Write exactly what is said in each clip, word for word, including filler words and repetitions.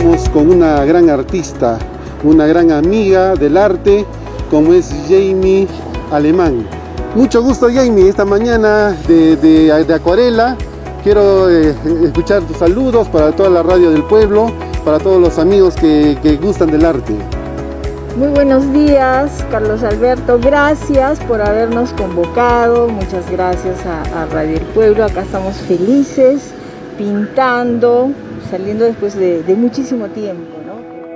estamos con una gran artista, una gran amiga del arte, como es Jamie Alemán. Mucho gusto, Jamie, esta mañana de, de, de Acuarela. Quiero eh, escuchar tus saludos para toda la radio del pueblo, para todos los amigos que, que gustan del arte. Muy buenos días, Carlos Alberto, gracias por habernos convocado, muchas gracias a, a Radio El Pueblo. Acá estamos felices, pintando, saliendo después de, de muchísimo tiempo, ¿no?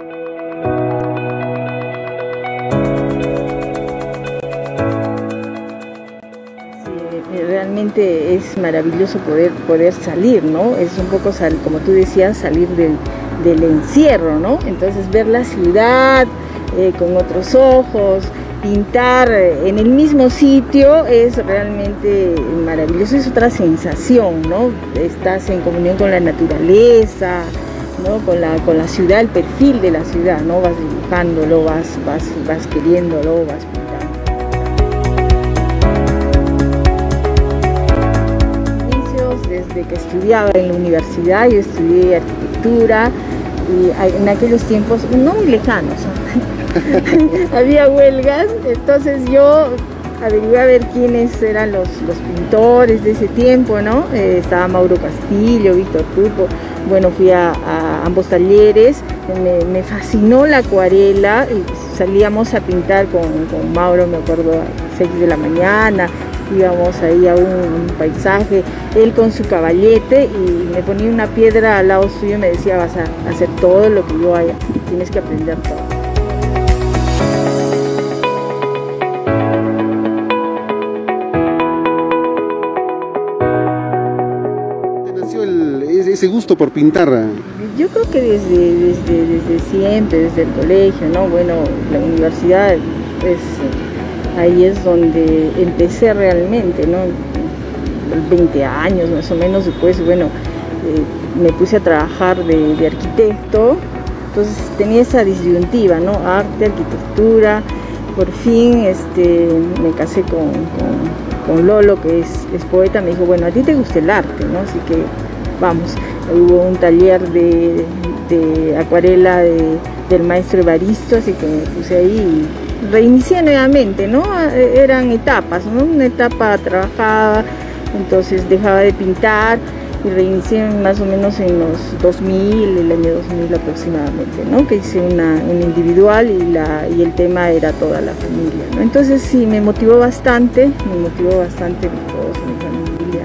Sí, realmente es maravilloso poder, poder salir, ¿no? Es un poco, sal, como tú decías, salir del, del encierro, ¿no? Entonces ver la ciudad eh, con otros ojos, pintar en el mismo sitio es realmente maravilloso, es otra sensación, ¿no? Estás en comunión con la naturaleza, ¿no? Con la, con la ciudad, el perfil de la ciudad, ¿no? Vas dibujándolo, vas, vas, vas queriéndolo, vas pintando. Inicios desde que estudiaba en la universidad, yo estudié arquitectura y en aquellos tiempos, no muy lejanos, había huelgas, entonces yo averigué a ver quiénes eran los, los pintores de ese tiempo, ¿no? Eh, estaba Mauro Castillo, Víctor Pulpo. Bueno, fui a, a ambos talleres, me, me fascinó la acuarela, y salíamos a pintar con, con Mauro, me acuerdo, a las seis de la mañana, íbamos ahí a un, un paisaje, él con su caballete, y me ponía una piedra al lado suyo y me decía: vas a hacer todo lo que yo haya, tienes que aprender todo. Ese gusto por pintar? Yo creo que desde, desde, desde siempre, desde el colegio, ¿no? Bueno, la universidad, pues ahí es donde empecé realmente, ¿no? veinte años más o menos después, bueno, eh, me puse a trabajar de, de arquitecto, entonces tenía esa disyuntiva, ¿no? Arte, arquitectura. Por fin este, me casé con, con, con Lolo, que es, es poeta. Me dijo: bueno, a ti te gusta el arte, ¿no? Así que vamos. Hubo un taller de, de acuarela de, del maestro Evaristo, así que me puse ahí y reinicié nuevamente, ¿no? Eran etapas, ¿no? Una etapa trabajaba, entonces dejaba de pintar y reinicié más o menos en los dos mil, el año dos mil aproximadamente, ¿no? Que hice una, una individual y, la, y el tema era toda la familia, ¿no? Entonces sí, me motivó bastante, me motivó bastante todos, mi familia.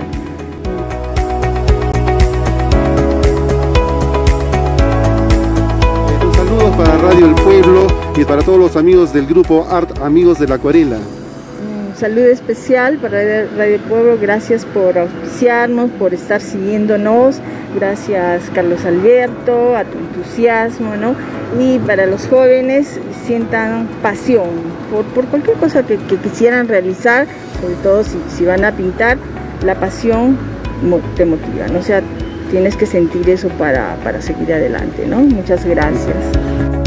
Para Radio El Pueblo y para todos los amigos del grupo Art Amigos de la Acuarela. Un saludo especial para Radio El Pueblo, gracias por auspiciarnos, por estar siguiéndonos, gracias Carlos Alberto, a tu entusiasmo, ¿no? Y para los jóvenes, sientan pasión por, por cualquier cosa que, que quisieran realizar, sobre todo si, si van a pintar, la pasión te motiva, ¿no? O sea, tienes que sentir eso para, para seguir adelante, ¿no? Muchas gracias.